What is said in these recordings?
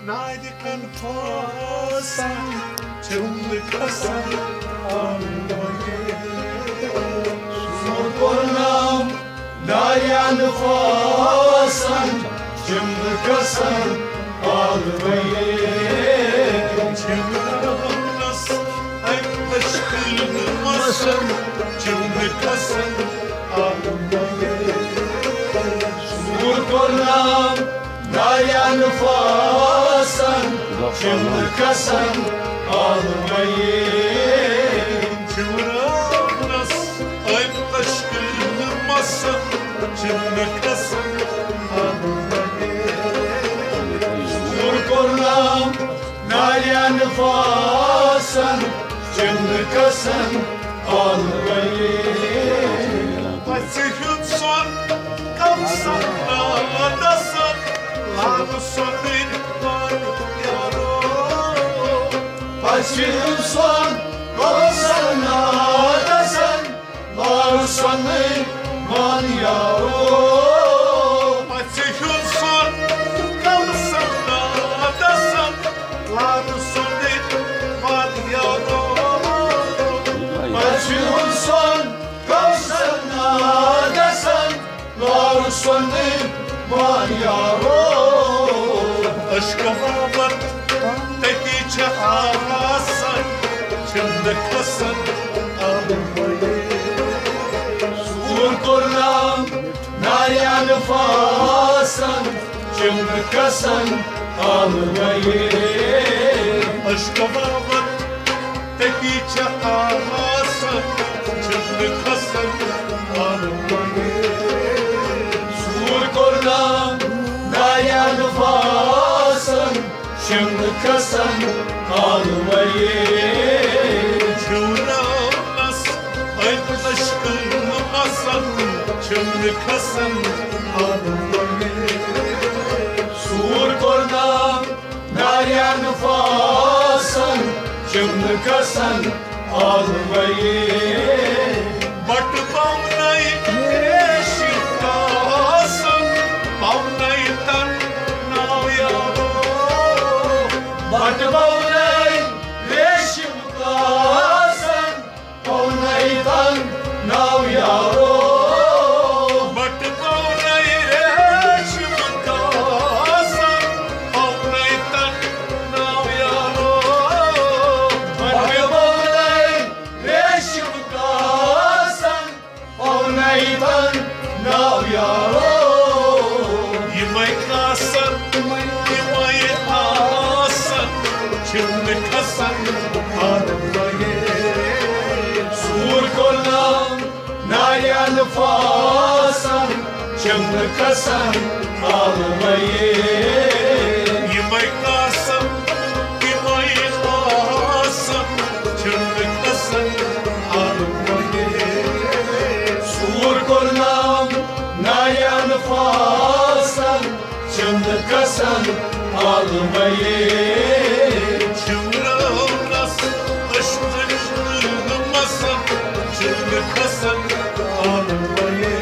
Naidikan fasan, cumlikasan almayı. Sorgonam dayan fasan, cumlikasan almayı. Cumlas aymış kılmasın, cumlikasan almayı. Sorgonam dayan fasan, cumlikasan almayı. Cumlas aymış kılmasın, cumlikasan almayı. Sorgonam dayan fasan, cumlikasan almayı. Pasihun son kamsan nadasan, lagu sonin var yaro. Pasihun son kalsan adasan, lagu sonin var yaro. Pasihun son kamsan nadasan, lagu sonin var yaro. Pasihun son kalsan adasan, lagu sonin var yaro. Aşka var teki çahasan, çındıklasın almayı. Sorgonam dayan fasan, cumlikasan almayı. Aşka var teki çahasan, çındıklasın almayı. Sorgonam dayan fasan, cumlikasan almayı. Çuğramaz aytaş kılmasan, çındıklasın almayı. Sorgonam dayan fasan, cumlikasan almayı. Batı bağnay eşikasın, bağnaytan nayaro. Batı bağlay reşim kasan, onaydan nav yaro. Batı bağnay eşikasın, bağnaytan nayaro. Batı bağlay reşim kasan, onaydan nav yaro. Yımay kasan, yımay asan, çındıklasın almayı. Sorgonam dayan fasan, cumlikasan almayı. Yımay kasan, yımay asan, çındıklasın almayı. Sorgonam dayan fasan, cumlikasan almayı. Çımrağımaz aşkınılmasın, çındıklasın almayı.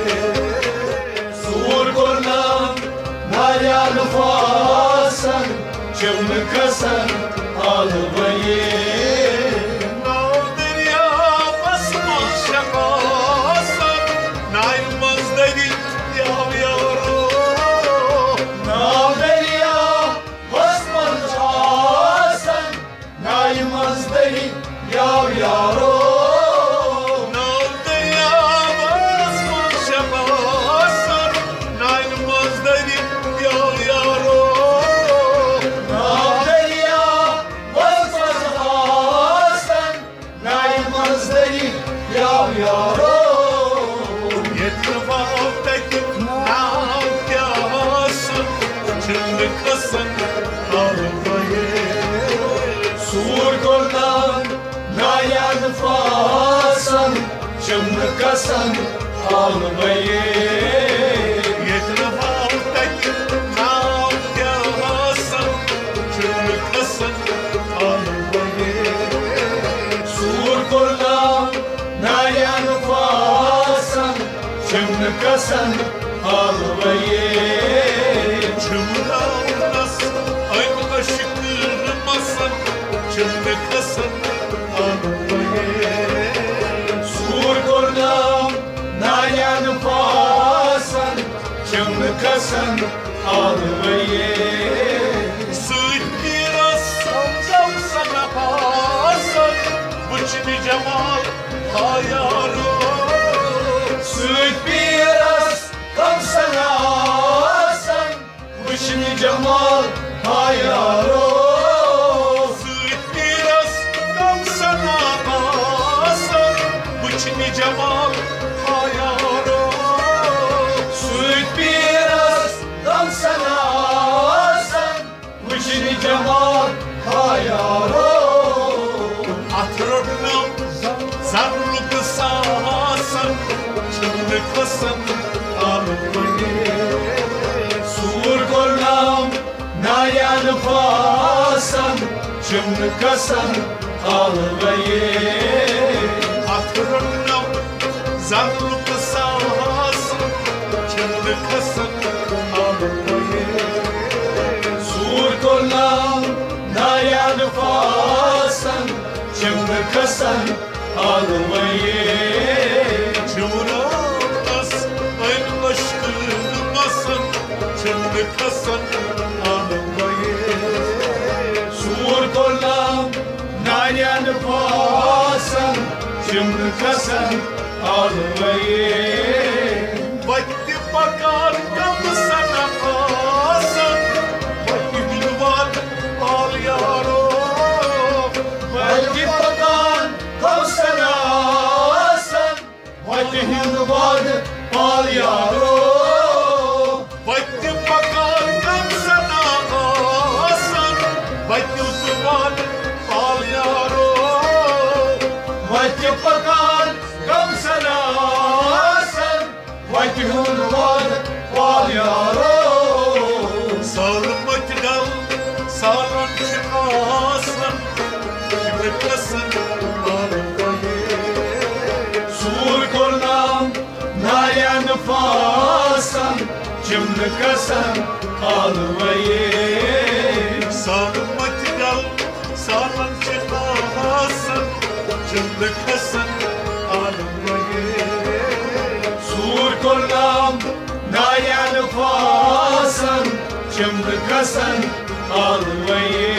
Sorgonam dayan fasan, cumlikasan almayı. Nadir ya basmaz şakasın, naymaz dedi yav yavru. Naberya basman çasan, naymaz değil yav yaro. Nadir ya basmaz şakasın, naymaz dedi yav yavru. Naberya basman çasan, naymaz değil yav yaro. Yetrifa'daki nafkasın, çındıklasın almayı. Sorgonam dayan fasan, cumlikasan almayı. Yetrifa'daki nafkasın, çındıklasın almayı. Sorgonam dayan fasan, cumlikasan almayı. Çımrağımaz aytaş fasan almayı Sığıt biraz gam sana Hasan Bıçını cemal hayaro Süt biraz tam sana Hasan Vışını cemal hayaro Sığıt biraz gam sana Hasan Bıçını cemal hayaro Süt biraz tam sana Hasan Vışını cemal hayaro Atırırım zarlı kısa Hasan Çınlı kısın almayı Sur kornam nayan fasan Çımlı kasan almayı Atırırım zarlı kısa Hasan Çınlı kısın almayı Sur kornam nayan fasan Çımlı kasan almayı Cumhuriyet aynı aşkımasın Çınlı kısın almayı Sur kornam nayan fasan Çımlı kasan almayı Vakti bakar kapı sana Hasan Vakti bilvan al yaro Vakti bakan kavsana Hasan Vakti hindubad al yaro Vakti bakar kapı sana Hasan Vakti bilvan al yaro Vakti bakan kavsana Hasan Vakti hindubad al yaro Sağlık dal sağlam çıkasın Kibretlesin almayı Sur kornam nayan fasan Cımlı kasan almayı Sağlık dal sağlam çıkasın Cındıkasın almayı Sur kornam nayan fasan Cımlı kasan almayı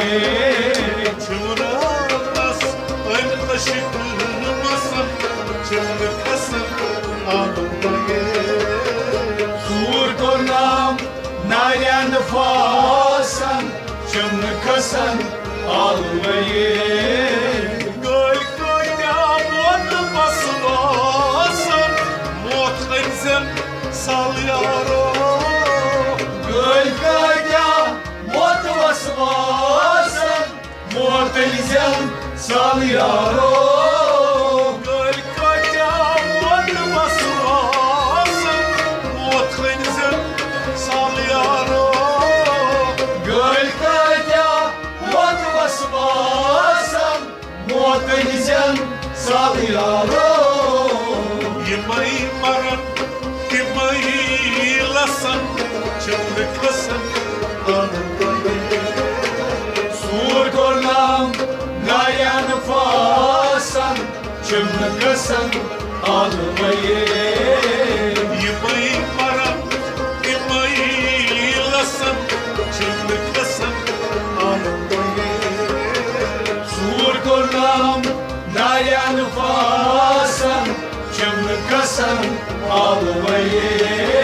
Çımıramaz aynı taşıkılmasın Cındıkasın almayı Sur kornam nayan fasan Cımlı kasan almayı Göl koyda mutlu basın Mutlu sal yaro Göl kaya motivası basan Muatelizem sal yaro Göl koyda mutlu basın Mutlu sal yaro Göl kaya motivası basan Muatelizem sal yaro Yemeği maran, yemeği lasan Çındıklasın almayı Sur kornam nayan fasan Cımlı kasan almayı Yemeği maran, yemeği lasan Çındıklasın almayı Sur kornam nayan fasan Cımlı kasan almayı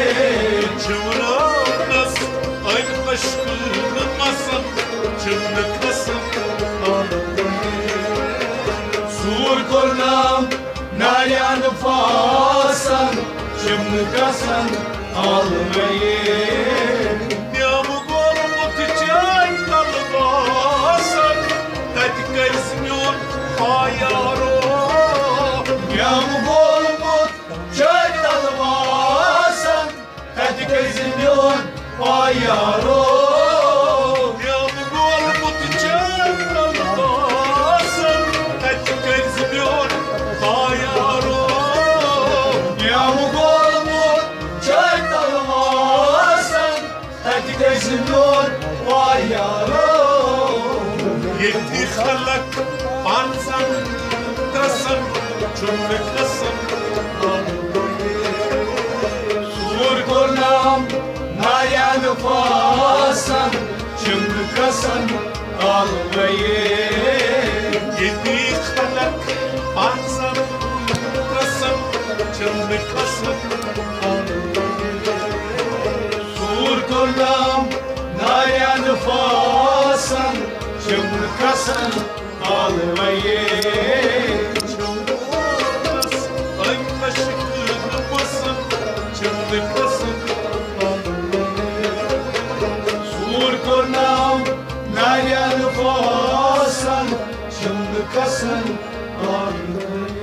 Çımıramaz aynı aşkılmasın Çındıklasın almayı Sur kornam nayan fasan Cımlı kasan almayı Yağmur olmadı çay kalbasan Hadi gelsin hayaro Yağmur olmut çay dalmasan Hadi gezin yon ayaro Yağmur olmadı çay kalbasan Hadi gelsin hayaro Yağmur olmut çay dalmasan Hadi gezin yon ayaro Yetti halak bansan tasın Çömleklasın Sur kornam nayan almayı Yedi halak bazen trasın çındıklasın Sur kurnam nayan fasan Cımrıkasın almayı Çındıklas ay başı kırılmasın çındıklasın Sur kurnam nayan fasan Cımrıkasın almayı